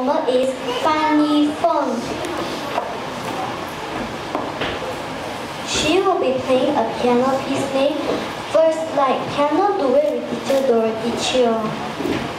performer is Ee Feng. She will be playing a piano piece named First Light Piano Duet with teacher Dorothy Cheoy.